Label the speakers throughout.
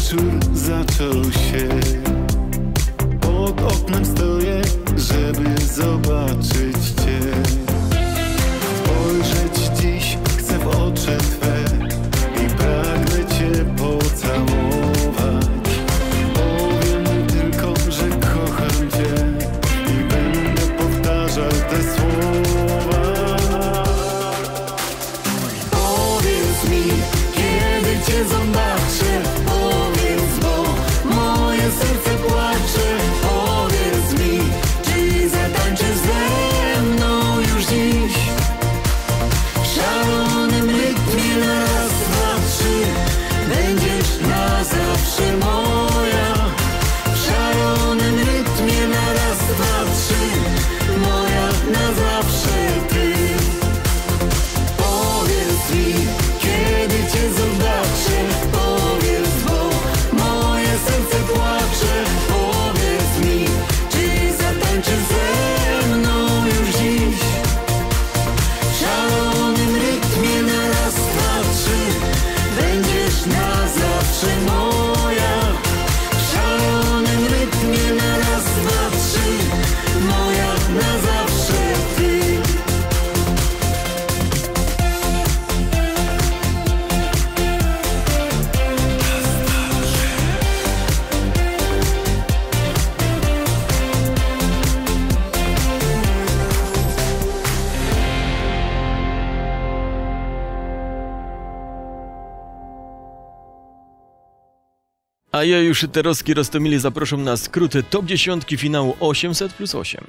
Speaker 1: wieczór zaczął się. Pod oknem stoję, żeby zobaczyć Cię. Spojrzeć dziś chcę w oczy Twe i pragnę Cię pocałować. Powiem tylko, że kocham Cię i będę powtarzał te słowa. Powiedz mi, kiedy Cię zobaczę, powiedz, bo moje serce płacze. Powiedz mi, czy zatańczysz ze mną już dziś? W szalonym rytmie na raz, dwa, trzy, będziesz na zawsze moja. W szalonym rytmie na raz, dwa, trzy, moja na zawsze Ty. Powiedz mi, kiedy Cię zobaczę, powiedz, bo moje serce płacze. Powiedz mi, czy zatańczysz ze mną już dziś? W szalonym rytmie na raz, dwa, trzy, będziesz na zawsze moja. W szalonym rytmie na raz, dwa, trzy, moja na zawsze Ty.
Speaker 2: A ja już Szyterowski, Rostomili zaproszą na skróty top 10 finału 800+8.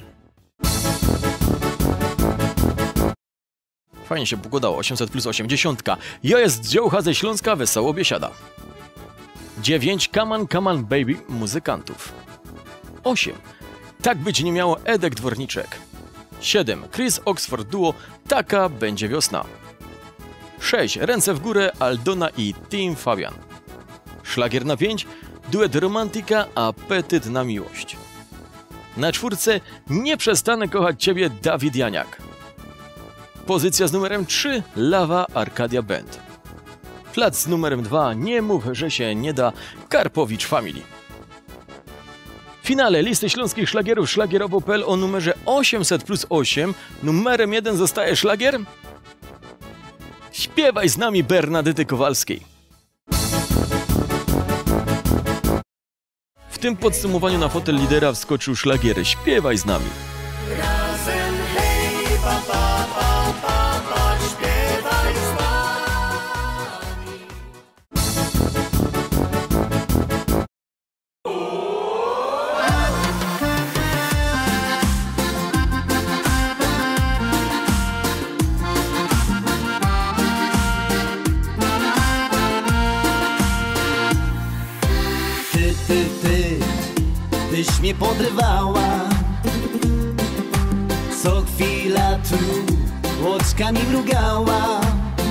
Speaker 2: Fajnie się pokładało, 800+8, dziesiątka. Ja jest Dziołcha ze Śląska, wesoło biesiada. 9, Come on baby, muzykantów. 8, tak być nie miało, Edek Dworniczek. 7, Chris Oxford Duo, taka będzie wiosna. 6, Ręce w górę, Aldona i Team Fabian. Szlagier na 5, duet Romantika, Apetyt na miłość. Na 4, Nie przestanę kochać Ciebie, Dawid Janiak. Pozycja z numerem 3, Lawa, Arcadia Band. Plac z numerem 2, Nie mów, że się nie da, Karpowicz Family. W finale listy śląskich szlagierów szlagierowo.pl o numerze 800+8 numerem 1 zostaje szlagier Śpiewaj z nami Bernadety Kowalskiej. W tym podsumowaniu na fotel lidera wskoczył szlagier Śpiewaj z nami.
Speaker 1: Razem hej, pa, pa, pa, pa, pa, śpiewaj z nami.
Speaker 3: Tyś mnie podrywała, co chwila tu łockami mrugała.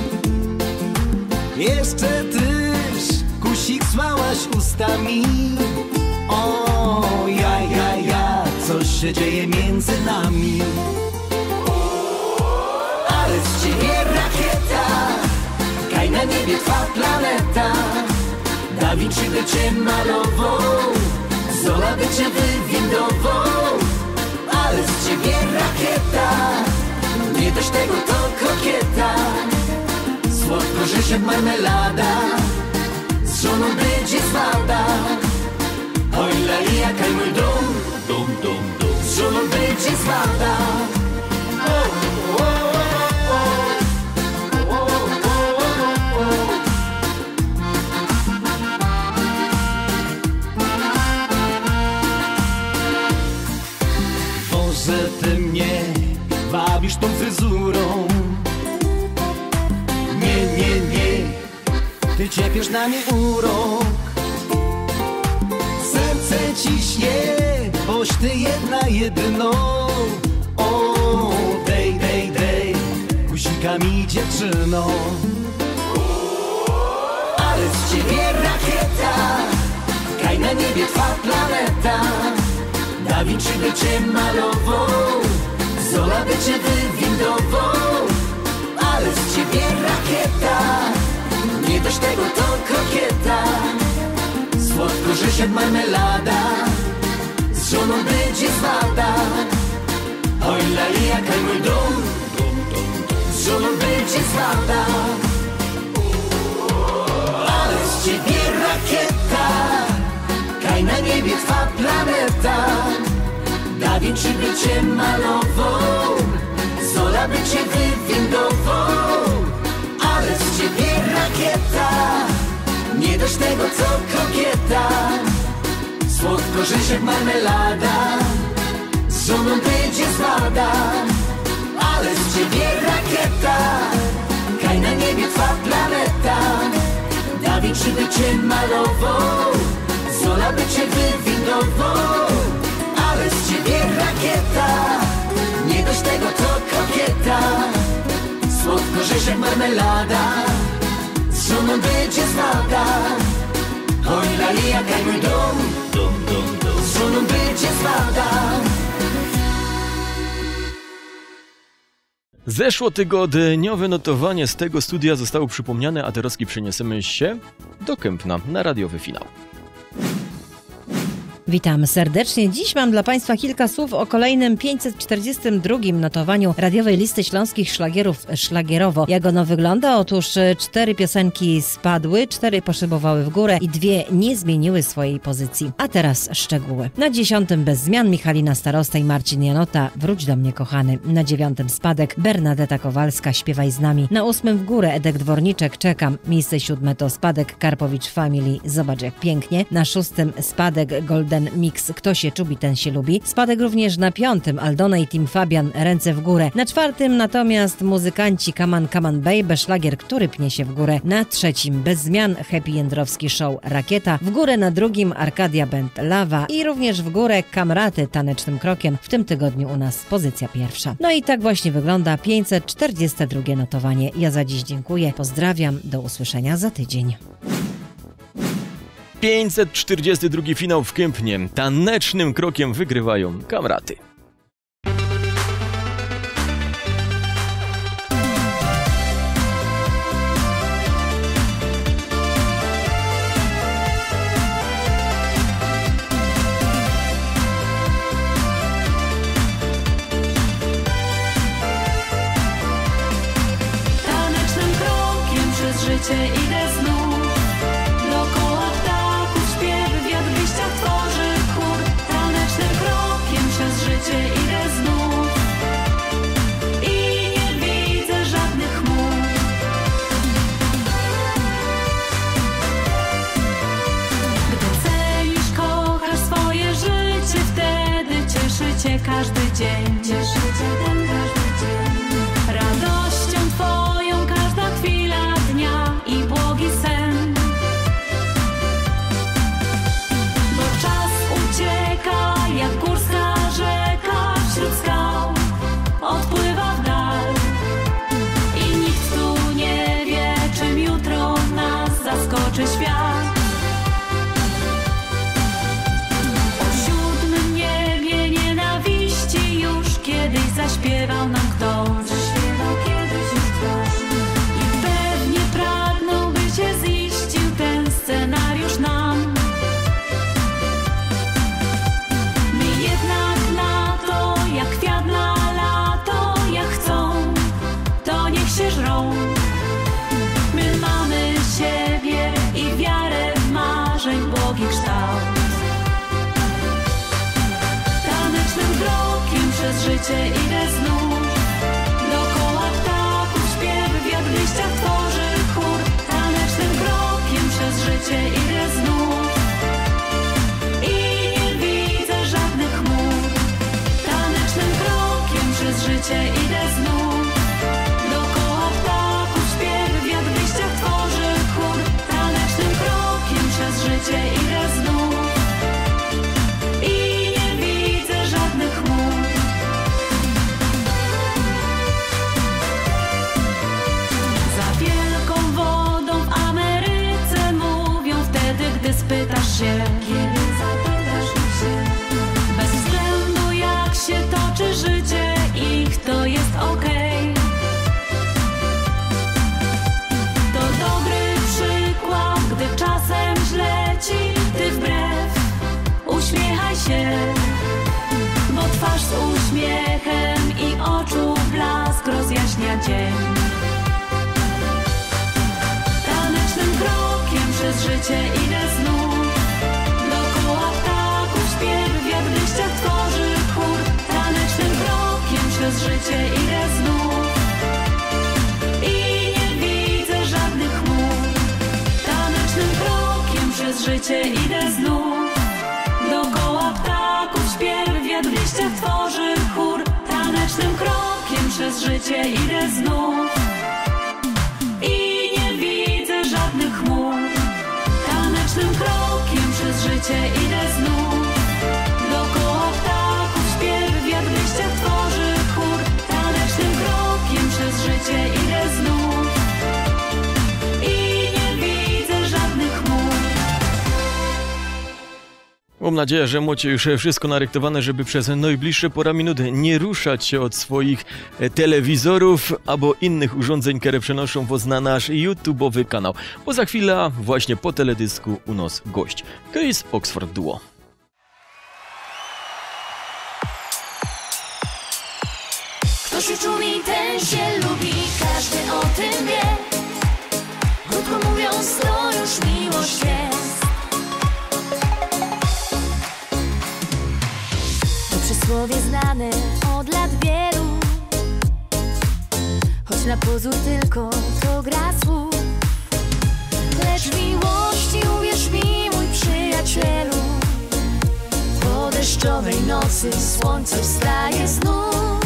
Speaker 3: Jeszcze tyś kusik słałaś ustami. O, ja, coś się dzieje między nami. Ale z ciebie rakieta, kaj na niebie twa planeta. Da Vinci by cię malował, Zola by cię wywindował. Ale z ciebie rakieta, nie dość tego to kokieta. Słodko żyć jak marmelada, z żoną będzie zwada. Oj la jaka mój dom, z żoną będzie zwada. Może ty mnie wabisz tą fryzurą. Nie, ty ciepiesz na mnie urok. Serce ciśnie, boś ty jedyną. O, dej, guzikami dziewczyno. Ale z ciebie rakieta, kaj na niebie twa planeta. Da Vinci by cię malował, Zola by cię wywindował. Ale z ciebie rakieta, nie dość tego to kokieta. rzeź jak marmelada, z żoną będzie zwada. Oj lali, jaka mój dom, z żoną będzie zwada. Ale z ciebie rakieta, kaj na niebie twa planeta. Dawid, czy by cię malował, Zola by cię wywindował. Ale z ciebie rakieta, nie dość tego co kokieta. Słodko rzeź jak marmelada, z żoną będzie zwada. Ale z ciebie rakieta, kaj na niebie twa planeta. Dawid, czy by cię malował, Zola by cię wywindował. Ale z ciebie rakieta, nie dość tego to kokieta. Słodko rzeź jak marmelada, z żoną będzie zwada. Oj lali, jaka mój dom, z żoną będzie zwada.
Speaker 2: Zeszłotygodniowe notowanie z tego studia zostało przypomniane, a teraz przeniesiemy się do Kępna na radiowy finał.
Speaker 4: Witam serdecznie. Dziś mam dla Państwa kilka słów o kolejnym 542 notowaniu radiowej listy śląskich szlagierów szlagierowo. Jak ono wygląda? Otóż 4 piosenki spadły, 4 poszybowały w górę i 2 nie zmieniły swojej pozycji. A teraz szczegóły. Na 10 bez zmian Michalina Starosta i Marcin Janota, Wróć do mnie kochany. Na 9 spadek Bernadeta Kowalska, Śpiewaj z nami. Na 8 w górę Edek Dworniczek, Czekam. Miejsce 7 to spadek Karpowicz Family, Zobacz jak pięknie. Na 6 spadek Golden Mix, Kto się czubi, ten się lubi. Spadek również na 5 Aldona i Team Fabian, Ręce w górę. Na 4 natomiast muzykanci Kaman Kaman Baby, szlagier, który pnie się w górę. Na 3 bez zmian Happy Jędrowski Show, Rakieta. W górę na 2 Arkadia Band, Lawa i również w górę Kamraty, Tanecznym krokiem. W tym tygodniu u nas pozycja pierwsza. No i tak właśnie wygląda 542 notowanie. Ja za dziś dziękuję, pozdrawiam, do usłyszenia za tydzień.
Speaker 2: 542 finał w Kępnie. Tanecznym krokiem wygrywają Kamraty.
Speaker 5: Tanecznym krokiem przez życie idę znów. Dookoła ptaków śpiew, wiatr w liściach tworzy chór. Tanecznym krokiem przez życie idę znów i nie widzę żadnych chmur. Gdy cenisz, kochasz swoje życie, wtedy cieszy cię każdy dzień. Cieszy cię ten każdy dzień. Radością twoją każda chwila dnia i błogi sen. Bo czas ucieka jak górska rzeka wśród skał, odpływa w dal i nikt tu nie wie, czym jutro nas zaskoczy świat. O 7 niebie nienawiści już kiedyś zaśpiewał nam ktoś. Zaśpiewał kiedyś już ktoś. I pewnie pragnął, by się ziścił ten scenariusz nam. My jednak na to, jak kwiat na lato, jak chcą, to niech się żrą. My mamy siebie i wiarę w marzeń błogi kształt. Tanecznym krokiem przez życie idę znów. Dookoła ptaków śpiew, wiatr w liściach tworzy chór. Tanecznym krokiem przez życie idę znów i nie widzę żadnych chmur. Tanecznym krokiem przez życie idę znów. Dookoła ptaków śpiew, wiatr w liściach tworzy chór. Tanecznym krokiem przez życie idę znów i nie widzę żadnych chmur. Za wielką wodą w Ameryce mówią wtedy, gdy spytasz się, kiedy zapytasz się, bez względu jak się toczy życie ich, to jest okej. To dobry przykład, gdy czasem źle ci życie idę znów. Dookoła ptaków śpiew, wiatr w liściach tworzy chór. Tanecznym krokiem przez życie idę znów. I nie widzę żadnych chmur. Tanecznym krokiem przez życie idę znów. Dookoła ptaków śpiew, wiatr w liściach tworzy chór. Tanecznym krokiem przez życie idę znów. I nie widzę żadnych chmur. Tanecznym krokiem przez życie idę znów. Dookoła ptaków śpiew, wiatr w liściach tworzy chór. Tanecznym krokiem przez życie idę znów. I nie widzę żadnych chmur.
Speaker 2: Mam nadzieję, że macie już wszystko naryktowane, żeby przez najbliższe pora minut nie ruszać się od swoich telewizorów albo innych urządzeń, które przenoszą was na nasz YouTube'owy kanał. Bo za chwilę, właśnie po teledysku, u nas gość. Chris Oxford Duo.
Speaker 3: Kto się czuli, ten się lubi, każdy o tym wie. Krótko mówiąc, to już miłość jest. To przysłowie znane od lat wielu, choć na pozór tylko to gra słów. Lecz w miłości uwierz mi, mój przyjacielu, po deszczowej nocy słońce wstaje znów.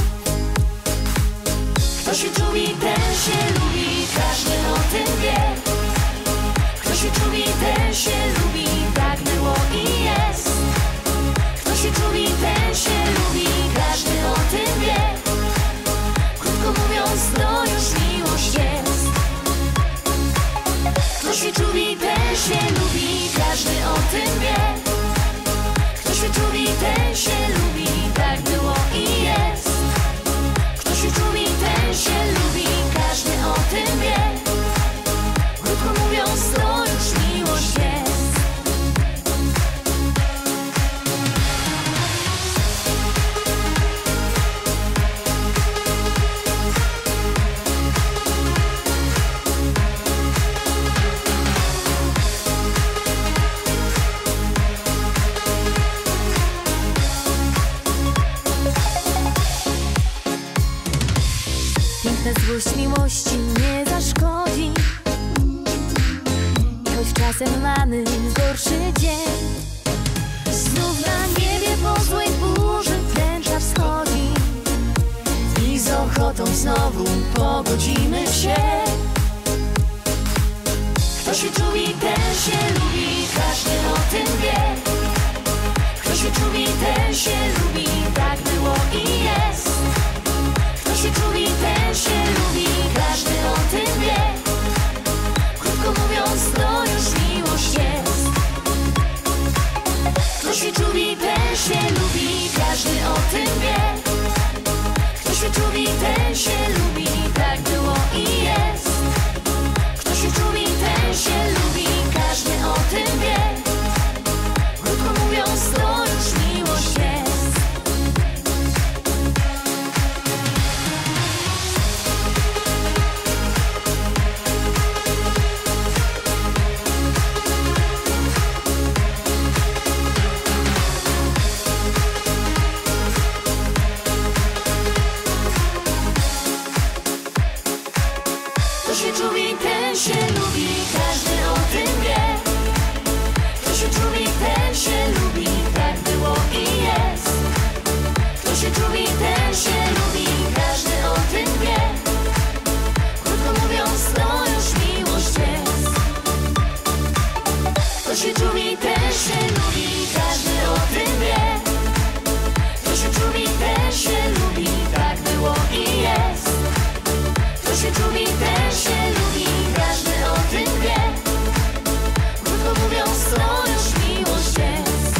Speaker 3: Kto się czuli, ten się lubi, każdy o tym wie. Kto się czuli, ten się lubi, tak było i jest. Kto się czuli, ten się lubi, każdy o tym wie. Krótko mówiąc, to już miłość jest. Kto się czuli, ten się lubi, każdy o tym wie. Kto się czuli, ten się lubi, tak było i jest. Kto się czuli, ten się lubi, każdy o tym wie. Krótko mówiąc, to już miłość jest. Piękna złość miłości nie zaszkodzi. I choć czasem mamy gorszy dzień, znów na niebie po złej burzy tęcza wschodzi. I z ochotą znowu pogodzimy się. Kto się czuli, ten się lubi, każdy o tym wie. Kto się czuli, ten się lubi, tak było i jest. Kto się czuli, ten się lubi, każdy o tym wie. Krótko mówiąc, to już miłość jest. Kto się czuli, ten się lubi, każdy o tym wie. Kto się czuli, ten się lubi, tak było i jest. Kto się czuli, ten się lubi, każdy o tym wie. Krótko mówiąc, to już miłość jest. Kto się czuli, ten się lubi, każdy o tym wie. Kto się czuli, ten się lubi, tak było i jest. Kto się czuli, ten się lubi, każdy o tym wie. Krótko mówiąc, to już miłość jest. Kto się czuli, ten się lubi, każdy o tym wie. Kto się czuli, ten się lubi, tak było i jest. Kto się czuli, ten się lubi, każdy o tym wie. Krótko mówiąc, to już miłość jest.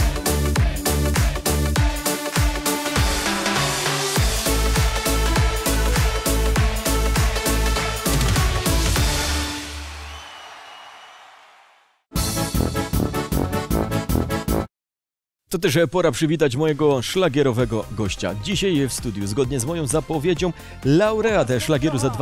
Speaker 2: To też pora przywitać mojego szlagierowego gościa. Dzisiaj w studiu, zgodnie z moją zapowiedzią, laureat szlagieru za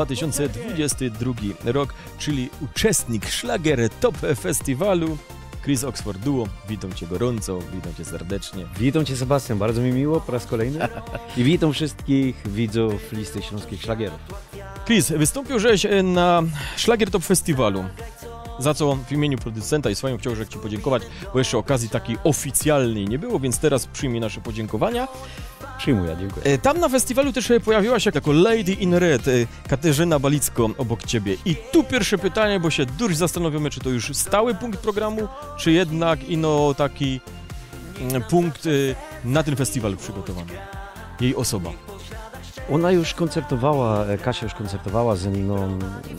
Speaker 2: 2022 rok, czyli uczestnik Szlagier Top Festiwalu, Chris Oxford Duo. Witam Cię gorąco, witam Cię serdecznie.
Speaker 6: Witam Cię, Sebastian, bardzo mi miło po raz kolejny i witam wszystkich widzów listy śląskich szlagierów.
Speaker 2: Chris, wystąpiłeś na Szlagier Top Festiwalu, za co w imieniu producenta i swoim chciałbym Ci podziękować, bo jeszcze okazji takiej oficjalnej nie było, więc teraz przyjmij nasze podziękowania.
Speaker 6: Przyjmuję, dziękuję.
Speaker 2: Tam na festiwalu też pojawiła się jako Lady in Red Katarzyna Balicko obok Ciebie. I tu pierwsze pytanie, bo się dość zastanawiamy, czy to już stały punkt programu, czy jednak ino taki punkt na ten festiwal przygotowany. Jej osoba.
Speaker 6: Ona już koncertowała, Kasia już koncertowała ze mną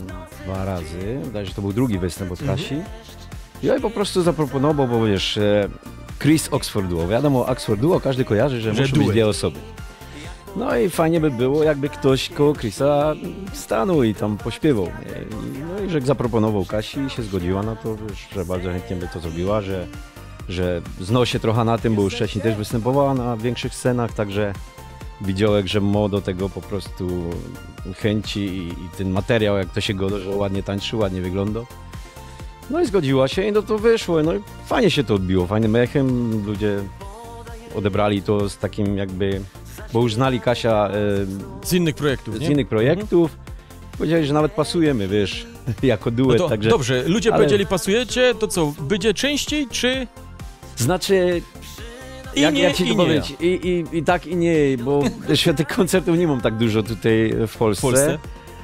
Speaker 6: 2 razy, wydaje się, że to był drugi występ od Kasi. Ja jej po prostu zaproponował, bo wiesz, Chris Oxford Duo, wiadomo, Oxford Duo każdy kojarzy, że muszą być 2 osoby. No i fajnie by było, jakby ktoś koło Chrisa stanął i tam pośpiewał. No i że zaproponował Kasi i się zgodziła na to, że bardzo chętnie by to zrobiła, że zna się trochę na tym, bo już wcześniej też występowała na większych scenach, także widziałem, że ma do tego po prostu chęci i ten materiał, jak to się godo, że ładnie tańczy, ładnie wygląda. No i zgodziła się i no to wyszło, no i fajnie się to odbiło, fajnym echem, ludzie odebrali to z takim jakby, bo już znali Kasia
Speaker 2: Z innych projektów, nie?
Speaker 6: z innych projektów, powiedzieli, że nawet pasujemy, wiesz, jako duet,
Speaker 2: No to,
Speaker 6: także...
Speaker 2: dobrze, ludzie
Speaker 6: ale-
Speaker 2: powiedzieli pasujecie, to co, będzie częściej, czy...
Speaker 6: Znaczy...
Speaker 2: I
Speaker 6: Jak
Speaker 2: nie,
Speaker 6: ja ci
Speaker 2: i
Speaker 6: to
Speaker 2: nie.
Speaker 6: powiedzieć? I tak, i nie, bo świetnych koncertów nie mam tak dużo tutaj w Polsce.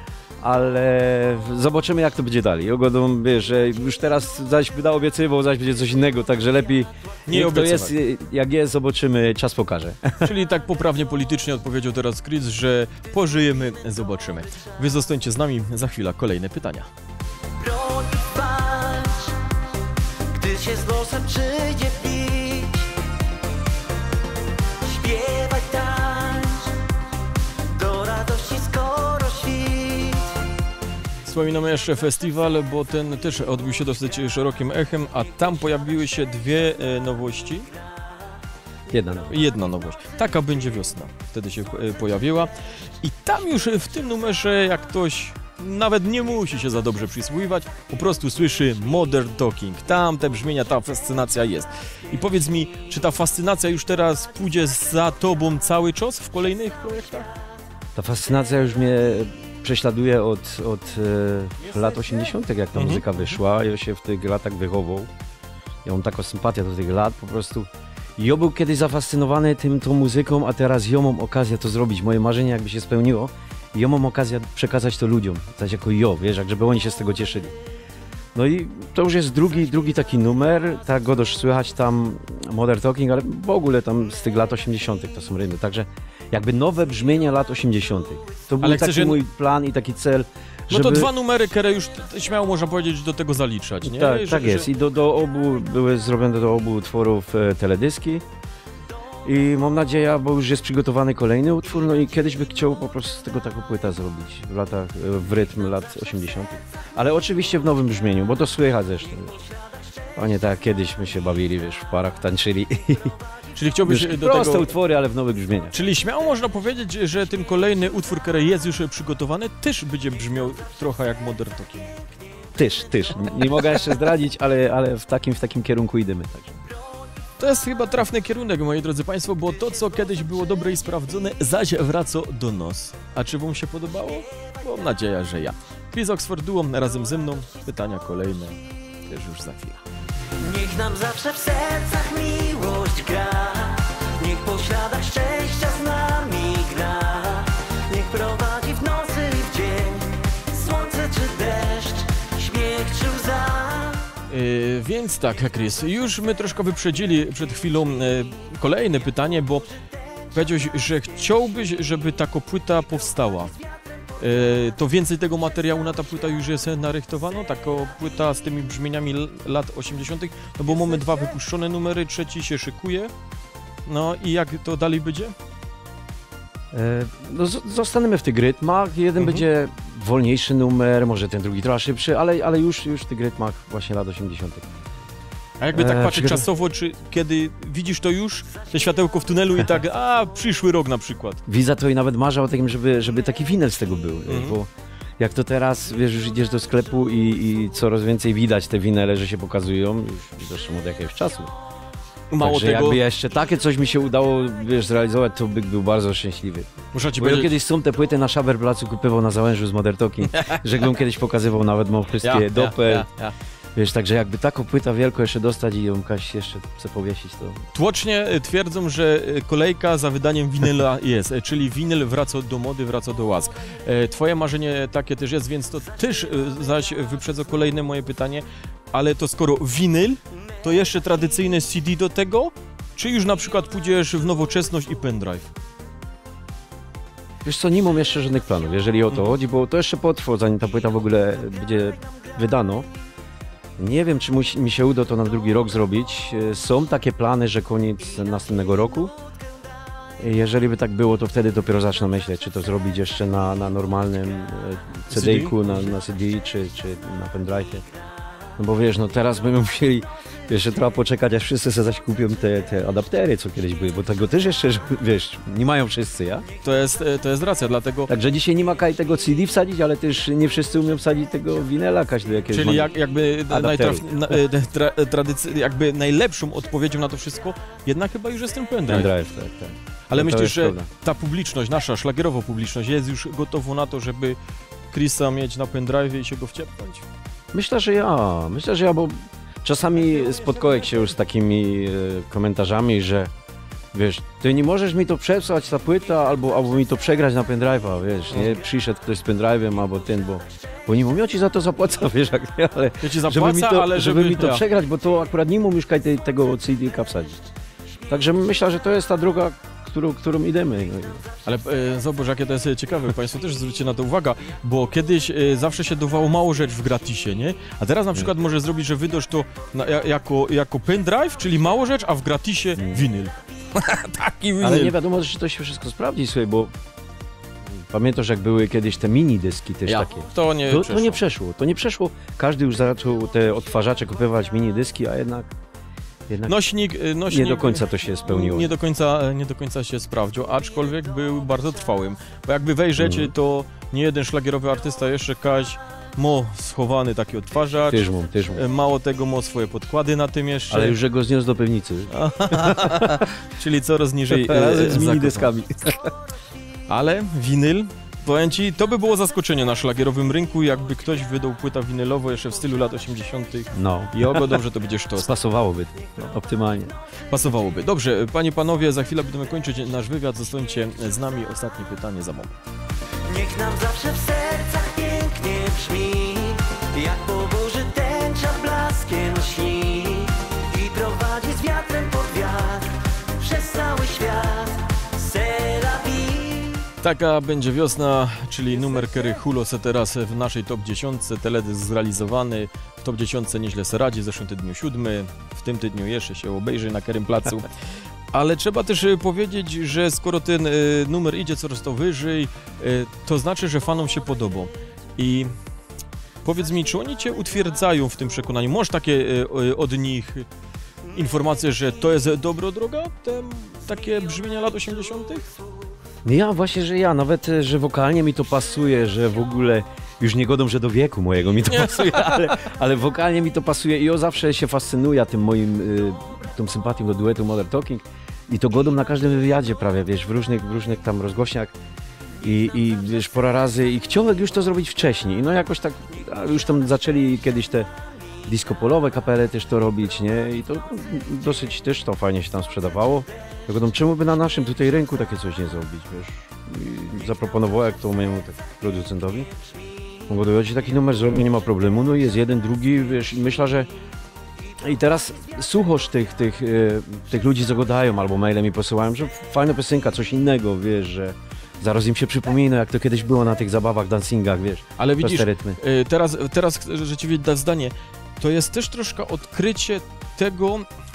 Speaker 6: Ale zobaczymy, jak to będzie dalej. Ogodą, wiesz, że już teraz zaś by obiecywał, zaś będzie coś innego, także lepiej
Speaker 2: Nie
Speaker 6: jak to
Speaker 2: obiecywać.
Speaker 6: jest, jak jest, zobaczymy, czas pokaże.
Speaker 2: Czyli tak poprawnie politycznie odpowiedział teraz Chris, że pożyjemy, zobaczymy. Wy zostańcie z nami, za chwilę kolejne pytania.
Speaker 1: Broń i walcz, gdy się z losem przyjdzie pić. Śpiewaj, tańcz, do radości skoro świt.
Speaker 2: Wspominamy jeszcze festiwal, bo ten też odbił się dosyć szerokim echem, a tam pojawiły się 2 nowości. Jedna nowość. Taka będzie wiosna. Wtedy się pojawiła. I tam już w tym numerze, jak ktoś nawet nie musi się za dobrze przysłuchiwać, po prostu słyszy Modern Talking. Tam te brzmienia, ta fascynacja jest. I powiedz mi, czy ta fascynacja już teraz pójdzie za tobą cały czas w kolejnych projektach?
Speaker 6: Ta fascynacja już mnie prześladuje od lat 80., jak ta muzyka wyszła. Ja się w tych latach wychował. Ja mam taką sympatię do tych lat, po prostu. Ja był kiedyś zafascynowany tą muzyką, a teraz ja mam okazję to zrobić. Moje marzenie jakby się spełniło. I ja mam okazję przekazać to ludziom, tak jako ja, wiesz, jak żeby oni się z tego cieszyli. No i to już jest drugi taki numer, tak go też słychać tam Modern Talking, ale w ogóle tam z tych lat 80. to są rymy, także jakby nowe brzmienia lat 80. To był
Speaker 2: Ale
Speaker 6: taki
Speaker 2: chcesz,
Speaker 6: mój plan i taki cel,
Speaker 2: No
Speaker 6: żeby...
Speaker 2: to 2 numery, które już śmiało można powiedzieć do tego zaliczać, nie?
Speaker 6: Tak,
Speaker 2: Że-
Speaker 6: tak jest.
Speaker 2: że-
Speaker 6: I do obu były zrobione do obu utworów teledyski. I mam nadzieję, bo już jest przygotowany kolejny utwór, no i kiedyś by chciał po prostu z tego taką płytę zrobić w rytm lat 80. Ale oczywiście w nowym brzmieniu, bo to słychać zresztą. A nie tak jak kiedyś my się bawili, wiesz, w parach tańczyli.
Speaker 2: Czyli chciałbyś
Speaker 6: Już
Speaker 2: do
Speaker 6: proste
Speaker 2: tego...
Speaker 6: utwory, ale w nowych brzmieniach.
Speaker 2: Czyli śmiało można powiedzieć, że ten kolejny utwór, który jest już przygotowany, też będzie brzmiał trochę jak Modern Talking.
Speaker 6: Tyż. Nie mogę jeszcze zdradzić, ale w takim kierunku idziemy. Także.
Speaker 2: To jest chyba trafny kierunek, moi drodzy Państwo, bo to, co kiedyś było dobre i sprawdzone, zaś wraca do nas. A czy Wam się podobało? Mam nadzieję, że ja. Chris Oxford Duo razem ze mną. Pytania kolejne też już za chwilę.
Speaker 1: Niech nam zawsze w sercach miłość gra. Niech po śladach szczęścia z nami gra. Niech prowadzi w nocy i w dzień. Słońce czy deszcz, śmiech czy łza.
Speaker 2: Więc tak, Chris, już my troszkę wyprzedzili przed chwilą kolejne pytanie, bo powiedziałeś, że chciałbyś, żeby taka płyta powstała. To więcej tego materiału na ta płyta już jest narychtowano? Taka płyta z tymi brzmieniami lat 80., no bo mamy 2 wypuszczone numery, trzeci się szykuje. No i jak to dalej będzie?
Speaker 6: No, zostaniemy w tych rytmach. Jeden będzie wolniejszy numer, może ten drugi trochę szybszy, ale już w tych rytmach właśnie lat 80.
Speaker 2: A jakby tak patrzeć czasowo, czy kiedy widzisz to już, te światełko w tunelu i tak, przyszły rok na przykład.
Speaker 6: Widzę to i nawet marzę o takim, żeby taki winyl z tego był, bo jak to teraz, wiesz, już idziesz do sklepu i coraz więcej widać te winyle, że się pokazują, już zresztą od jakiegoś czasu.
Speaker 2: Mało
Speaker 6: Także
Speaker 2: tego,
Speaker 6: jakby jeszcze takie coś mi się udało, wiesz, zrealizować, to bym był bardzo szczęśliwy.
Speaker 2: muszę ci
Speaker 6: Bo ja
Speaker 2: powiedzieć,
Speaker 6: kiedyś są te płyty na Szaberplacu kupował na Załężu z Modern Talking, żeglą kiedyś pokazywał, nawet mam wszystkie dopy. Wiesz, także jakby taką płytę wielką jeszcze dostać i ją jakaś jeszcze chce powiesić, to...
Speaker 2: Tłocznie twierdzą, że kolejka za wydaniem winyla jest, czyli winyl wraca do mody, wraca do łask. Twoje marzenie takie też jest, więc to też zaś wyprzedzę kolejne moje pytanie, ale to skoro winyl, to jeszcze tradycyjne CD do tego, czy już na przykład pójdziesz w nowoczesność i pendrive?
Speaker 6: Wiesz co, nie mam jeszcze żadnych planów, jeżeli o to chodzi, bo to jeszcze potrwa, zanim ta płyta w ogóle będzie wydano. Nie wiem, czy mi się uda to na drugi rok zrobić. Są takie plany, że koniec następnego roku. Jeżeli by tak było, to wtedy dopiero zacznę myśleć, czy to zrobić jeszcze na normalnym CD-ku, na CD, czy na pendrive. No bo wiesz, no teraz będziemy musieli, jeszcze trzeba poczekać, aż wszyscy sobie zaś kupią te adaptery, co kiedyś były, bo tego też jeszcze, wiesz, nie mają wszyscy, ja?
Speaker 2: To jest racja, dlatego...
Speaker 6: Także dzisiaj nie ma kaj tego CD wsadzić, ale też nie wszyscy umieją wsadzić tego winela do jakiegoś...
Speaker 2: Czyli jakby jakby najlepszą odpowiedzią na to wszystko, jednak chyba już jest ten pendrive.
Speaker 6: Tak.
Speaker 2: Ale
Speaker 6: No
Speaker 2: myślisz, że
Speaker 6: prawda.
Speaker 2: ta publiczność, nasza szlagierowa publiczność jest już gotowa na to, żeby Chrisa mieć na pendrive i się go wciepnąć?
Speaker 6: Myślę, że ja, bo czasami spotkałem się już z takimi komentarzami, że wiesz, ty nie możesz mi to przesłać, ta płyta, albo mi to przegrać na pendrive'a, wiesz, nie? Przyszedł ktoś z pendrive'em albo ten, bo nie ja ci za to zapłacę, wiesz, jak nie, ale
Speaker 2: Ja ci zapłacę, ale
Speaker 6: żeby mi to przegrać, bo to akurat nie już tego CD-ka wsadzić. Także myślę, że to jest ta droga, którą idziemy.
Speaker 2: Ale zobacz, jakie to jest ciekawe, Państwo też zwróćcie na to uwagę, bo kiedyś zawsze się dawało mało rzecz w gratisie, nie? A teraz na przykład może zrobić, że wydasz to jako pendrive, czyli mało rzecz, a w gratisie winyl. Taki winyl.
Speaker 6: Ale nie wiadomo, czy to się wszystko sprawdzi, słuchaj, bo pamiętasz, jak były kiedyś te mini dyski też takie?
Speaker 2: To
Speaker 6: nie przeszło. Każdy już zaczął te odtwarzacze kupować mini dyski, a jednak
Speaker 2: Nośnik
Speaker 6: nie do końca to się spełniło.
Speaker 2: Nie do końca się sprawdził, aczkolwiek był bardzo trwałym. Bo jakby wejrzecie, to nie jeden szlagierowy artysta jeszcze ma schowany taki odtwarzacz.
Speaker 6: Też mam.
Speaker 2: Mało tego, ma swoje podkłady na tym jeszcze.
Speaker 6: Ale już, że go zniósł do piwnicy.
Speaker 2: Czyli coraz niżej
Speaker 6: z mini dyskami.
Speaker 2: Ale winyl, powiem ci, to by było zaskoczenie na szlagierowym rynku, jakby ktoś wydał płytę winylowo jeszcze w stylu lat 80.
Speaker 6: No.
Speaker 2: I dobrze to będzie sztos.
Speaker 6: Pasowałoby, optymalnie.
Speaker 2: Pasowałoby. Dobrze, panie, panowie, za chwilę będziemy kończyć nasz wywiad. Zostańcie z nami. Ostatnie pytanie za moment.
Speaker 1: Niech nam zawsze w sercach pięknie brzmi, jak po burzy tęcza blaskiem śni i prowadzi z wiatrem pod wiatr przez cały świat. C'est la vie.
Speaker 2: Taka będzie wiosna, czyli numer Kerry Hulose teraz w naszej top 10. Teledysk zrealizowany. W top 10 nieźle se radzi, w zeszłym tygodniu 7. W tym tygodniu jeszcze się obejrzy na Kerrym Placu. Ale trzeba też powiedzieć, że skoro ten numer idzie coraz to wyżej, to znaczy, że fanom się podoba. I powiedz mi, czy oni cię utwierdzają w tym przekonaniu? Masz takie od nich informacje, że to jest dobra droga? Te takie brzmienia lat 80.?
Speaker 6: Ja właśnie, że nawet, że wokalnie mi to pasuje, że w ogóle już nie godą, że do wieku mojego mi to pasuje, ale wokalnie mi to pasuje i ja zawsze się fascynuję tym moim, tą sympatią do duetu Modern Talking i to godą na każdym wywiadzie prawie, wiesz, w różnych tam rozgłośniach i wiesz, pora razy i chciałem już to zrobić wcześniej, no jakoś tak, już tam zaczęli kiedyś te disco polowe kapele też to robić, nie, i to dosyć też to fajnie się tam sprzedawało. Ja godą, czemu by na naszym tutaj rynku takie coś nie zrobić, wiesz, i zaproponowałem jak to mojemu tak producentowi. Bo ja ci taki numer zrobię, nie ma problemu, no i jest jeden, drugi, wiesz, i myślę, że i teraz słuchasz tych ludzi, co gadają, albo maile mi posyłają, że fajna piosenka, coś innego, wiesz, że zaraz im się przypomina, jak to kiedyś było na tych zabawach, dancingach, wiesz,
Speaker 2: ale widzisz,
Speaker 6: rytmy.
Speaker 2: Teraz rzeczywiście da zdanie, to jest też troszkę odkrycie tego,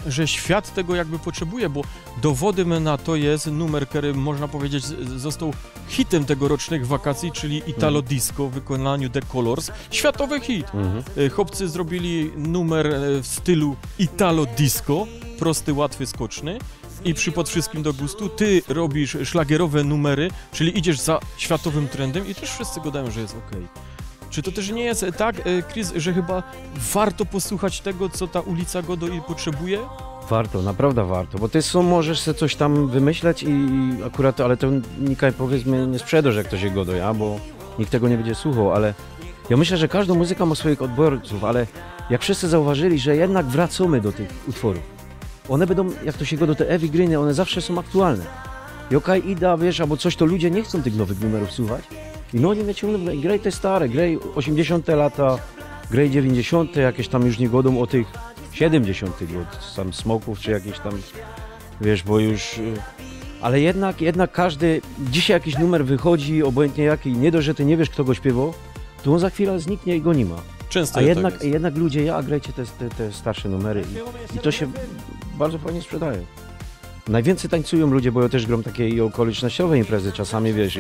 Speaker 2: że świat tego jakby potrzebuje, bo dowodem na to jest numer, który można powiedzieć został hitem tegorocznych wakacji, czyli Italo Disco w wykonaniu The Colors. Światowy hit. Chłopcy zrobili numer w stylu Italo Disco, prosty, łatwy, skoczny. I przypadł wszystkim do gustu. Ty robisz szlagierowe numery, czyli idziesz za światowym trendem i też wszyscy gadają, że jest okej. Czy to też nie jest tak, Chris, że chyba warto posłuchać tego, co ta ulica Godo i potrzebuje?
Speaker 6: Warto, naprawdę warto, bo ty możesz sobie coś tam wymyśleć i akurat, ale to nikaj powiedzmy nie sprzedaż, jak to się Godo, ja, bo nikt tego nie będzie słuchał, ale ja myślę, że każda muzyka ma swoich odbiorców, ale jak wszyscy zauważyli, że jednak wracamy do tych utworów. One będą, jak to się Godo, te evergreeny, one zawsze są aktualne. I okej, Ida, wiesz, albo coś, to ludzie nie chcą tych nowych numerów słuchać. I no oni ciągną, graj te stare, graj 80 lata, graj 90, jakieś tam już nie godą o tych 70, od tam Smoków czy jakieś tam, wiesz, bo już... Ale jednak każdy, dzisiaj jakiś numer wychodzi, obojętnie jaki, nie dość, że ty nie wiesz, kto go śpiewał, to on za chwilę zniknie i go nie ma.
Speaker 2: Często
Speaker 6: A jednak ludzie, grajcie te starsze numery i to się bardzo fajnie sprzedaje. Najwięcej tańcują ludzie, bo ja też gram takie i okolicznościowe imprezy czasami, wiesz,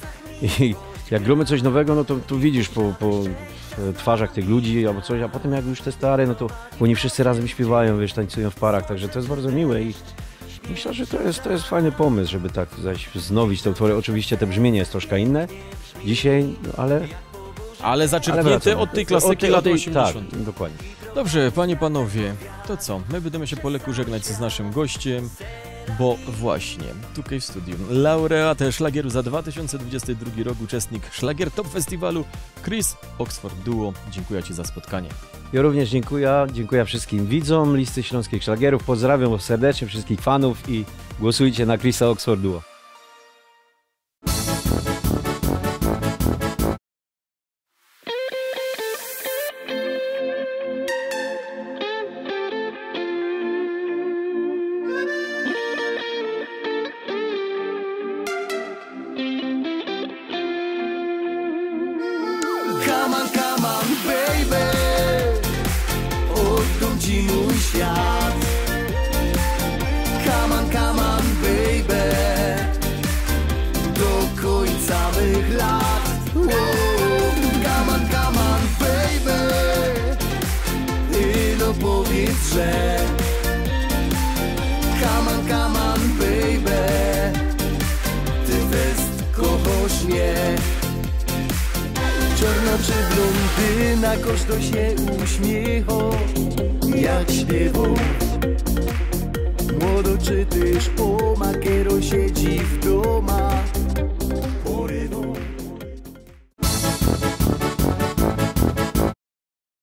Speaker 6: i jak gramy coś nowego, no to widzisz po twarzach tych ludzi albo coś, a potem jak już te stare, no to oni wszyscy razem śpiewają, wiesz, tańcują w parach, także to jest bardzo miłe i myślę, że to jest fajny pomysł, żeby tak wznowić te utwory. Oczywiście te brzmienie jest troszkę inne dzisiaj, no,
Speaker 2: ale zaczerpnięte od tej klasyki lat 80.
Speaker 6: Tak, dokładnie.
Speaker 2: Dobrze, panie, panowie, to co? My będziemy się po lekku żegnać z naszym gościem, bo właśnie tutaj w studiu laureat szlagieru za 2022 rok, uczestnik Szlagier Top Festiwalu Chris Oxford Duo. Dziękuję ci za spotkanie.
Speaker 6: Ja również dziękuję wszystkim widzom Listy Śląskich Szlagierów. Pozdrawiam serdecznie wszystkich fanów i głosujcie na Chrisa Oxford Duo.
Speaker 3: Come on, baby, oddam ci mój świat. Come on, baby, do końca mych lat. Come on, baby, i no powiedz, że come on, baby, ty fest kochasz mnie. Czarna czy blondyna, każdy się uśmiecha, jak śpiewa. Młodo czy też o makiero siedzi w domach.